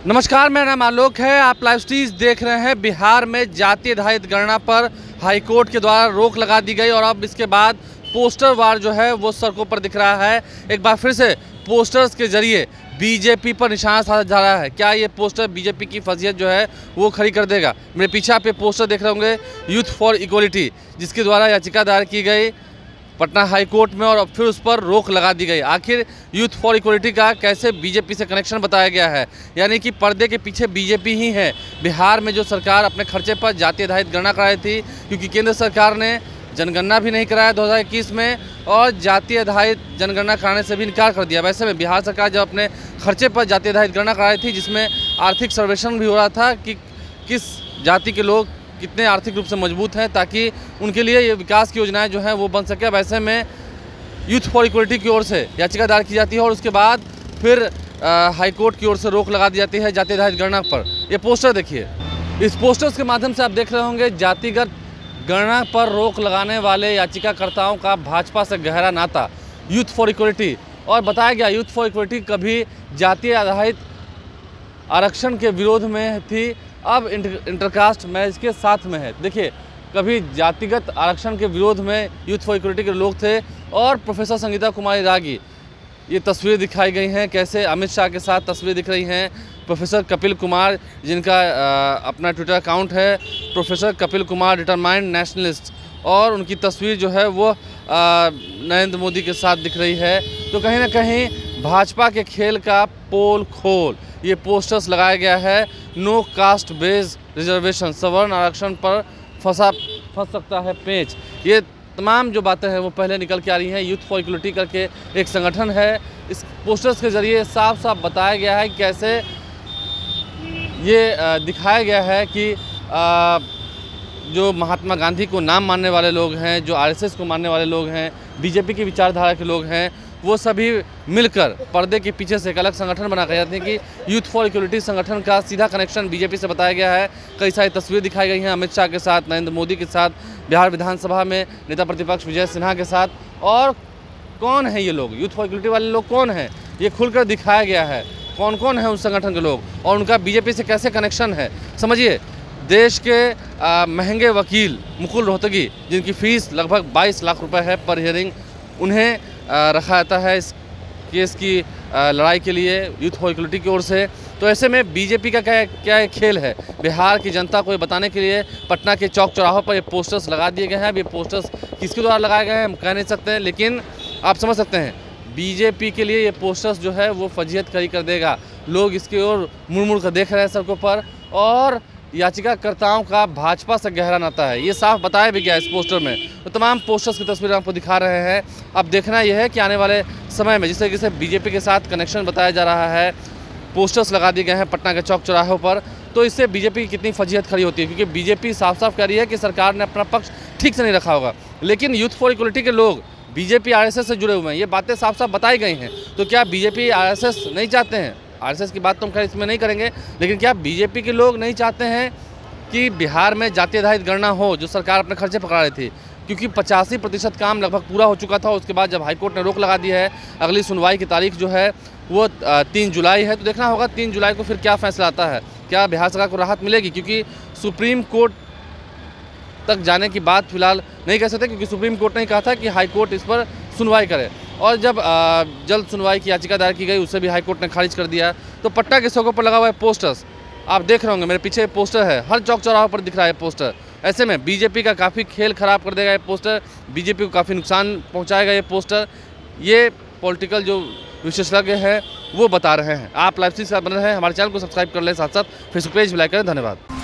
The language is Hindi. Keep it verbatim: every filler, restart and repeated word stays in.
नमस्कार, मेरा नाम आलोक है। आप लाइव स्ट्रीज देख रहे हैं। बिहार में जाति आधारित गणना पर हाईकोर्ट के द्वारा रोक लगा दी गई और अब इसके बाद पोस्टर वार जो है वो सड़कों पर दिख रहा है। एक बार फिर से पोस्टर्स के जरिए बीजेपी पर निशाना साधा जा रहा है। क्या ये पोस्टर बीजेपी की फजीयत जो है वो खड़ी कर देगा? मेरे पीछे आप ये पोस्टर देख रहे होंगे, यूथ फॉर इक्वलिटी, जिसके द्वारा याचिका दायर की गई पटना हाई कोर्ट में और फिर उस पर रोक लगा दी गई। आखिर यूथ फॉर इक्वलिटी का कैसे बीजेपी से कनेक्शन बताया गया है, यानी कि पर्दे के पीछे बीजेपी ही है। बिहार में जो सरकार अपने खर्चे पर जाति आधारित गणना कराई थी, क्योंकि केंद्र सरकार ने जनगणना भी नहीं कराया दो हज़ार इक्कीस में और जाति आधारित जनगणना कराने से भी इनकार कर दिया। वैसे में बिहार सरकार जब अपने खर्चे पर जाति आधारित गणना कराई थी, जिसमें आर्थिक सर्वेक्षण भी हो रहा था कि किस जाति के लोग कितने आर्थिक रूप से मजबूत हैं, ताकि उनके लिए ये विकास की योजनाएं जो हैं वो बन सके। वैसे में यूथ फॉर इक्वलिटी की ओर से याचिका दायर की जाती है और उसके बाद फिर हाई कोर्ट की ओर से रोक लगा दी जाती है जाति आधारित गणना पर। ये पोस्टर देखिए, इस पोस्टर्स के माध्यम से आप देख रहे होंगे जातिगत गणना पर रोक लगाने वाले याचिकाकर्ताओं का भाजपा से गहरा नाता, यूथ फॉर इक्वलिटी। और बताया गया यूथ फॉर इक्वलिटी कभी जाति आधारित आरक्षण के विरोध में थी, अब इंटरकास्ट मैरिज के साथ में है। देखिए, कभी जातिगत आरक्षण के विरोध में यूथ फॉर इक्वलिटी के लोग थे और प्रोफेसर संगीता कुमारी रागी, ये तस्वीर दिखाई गई हैं कैसे अमित शाह के साथ तस्वीर दिख रही हैं। प्रोफेसर कपिल कुमार, जिनका आ, अपना ट्विटर अकाउंट है professor Kapil Kumar determined nationalist, और उनकी तस्वीर जो है वो नरेंद्र मोदी के साथ दिख रही है। तो कहीं ना कहीं भाजपा के खेल का पोल खोल ये पोस्टर्स लगाया गया है। नो कास्ट बेस्ड रिजर्वेशन, सवर्ण आरक्षण पर फंसा फंस सकता है पेंच। ये तमाम जो बातें हैं वो पहले निकल के आ रही हैं। यूथ फॉर इक्वलिटी करके एक संगठन है, इस पोस्टर्स के ज़रिए साफ साफ बताया गया है कैसे ये दिखाया गया है कि जो महात्मा गांधी को नाम मानने वाले लोग हैं, जो आरएसएस को मानने वाले लोग हैं, बीजेपी की विचारधारा के लोग हैं, वो सभी मिलकर पर्दे के पीछे से एक अलग संगठन बना कर जाते हैं कि यूथ फॉर इक्वलिटी संगठन का सीधा कनेक्शन बीजेपी से बताया गया है। कई सारी तस्वीर दिखाई गई हैं अमित शाह के साथ, नरेंद्र मोदी के साथ, बिहार विधानसभा में नेता प्रतिपक्ष विजय सिन्हा के साथ। और कौन है ये लोग, यूथ फॉर इक्वलिटी वाले लोग कौन हैं, ये खुलकर दिखाया गया है। कौन कौन है उस संगठन के लोग और उनका बीजेपी से कैसे कनेक्शन है, समझिए। देश के आ, महंगे वकील मुकुल रोहतगी, जिनकी फ़ीस लगभग बाईस लाख रुपए है पर हियरिंग, उन्हें आ, रखा जाता है इस केस की आ, लड़ाई के लिए यूथ फॉर इक्वलिटी की ओर से। तो ऐसे में बीजेपी का क्या क्या एक खेल है, बिहार की जनता को ये बताने के लिए पटना के चौक चौराहों पर ये पोस्टर्स लगा दिए गए हैं। अब ये पोस्टर्स किसके द्वारा लगाए गए हैं हम कह नहीं सकते हैं, लेकिन आप समझ सकते हैं बीजेपी के लिए ये पोस्टर्स जो है वो फजीयत खड़ी कर देगा। लोग इसकी ओर मुड़ मुड़ कर देख रहे हैं सड़कों पर और याचिकाकर्ताओं का भाजपा से गहरा नाता है, ये साफ बताया भी गया इस पोस्टर में। तो तमाम पोस्टर्स की तस्वीरें आपको दिखा रहे हैं। अब देखना यह है कि आने वाले समय में जिस तरीके से बीजेपी के साथ कनेक्शन बताया जा रहा है, पोस्टर्स लगा दिए गए हैं पटना के चौक चौराहों पर, तो इससे बीजेपी की कितनी फजीयत खड़ी होती है। क्योंकि बीजेपी साफ साफ कह रही है कि सरकार ने अपना पक्ष ठीक से नहीं रखा होगा, लेकिन यूथ फॉर इक्वलिटी के लोग बीजेपी आरएसएस से जुड़े हुए हैं, ये बातें साफ साफ बताई गई हैं। तो क्या बीजेपी आरएसएस नहीं चाहते हैं? आरएसएस की बात तो हम खैर इसमें नहीं करेंगे, लेकिन क्या बीजेपी के लोग नहीं चाहते हैं कि बिहार में जाति आधारित गणना हो, जो सरकार अपने खर्चे पकड़ा रही थी? क्योंकि पचासी प्रतिशत काम लगभग पूरा हो चुका था। उसके बाद जब हाईकोर्ट ने रोक लगा दी है, अगली सुनवाई की तारीख जो है वो तीन जुलाई है। तो देखना होगा तीन जुलाई को फिर क्या फैसला आता है, क्या बिहार सरकार को राहत मिलेगी? क्योंकि सुप्रीम कोर्ट तक जाने की बात फिलहाल नहीं कह सकते, क्योंकि सुप्रीम कोर्ट ने कहा था कि हाई कोर्ट इस पर सुनवाई करे, और जब आ, जल्द सुनवाई की याचिका दायर की गई उसे भी हाई कोर्ट ने खारिज कर दिया। तो पटना के सड़कों पर लगा हुआ है पोस्टर्स, आप देख रहे होंगे मेरे पीछे पोस्टर है, हर चौक चौराहों पर दिख रहा है पोस्टर। ऐसे में बीजेपी का काफ़ी खेल खराब कर देगा ये पोस्टर, बीजेपी को काफ़ी नुकसान पहुंचाएगा ये पोस्टर, ये पॉलिटिकल जो विशेषज्ञ हैं वो बता रहे हैं। आप लाइव स्ट्रीम से बने रहें, हमारे चैनल को सब्सक्राइब कर लें, साथ साथ फेसबुक पेज भी लाइक करें। धन्यवाद।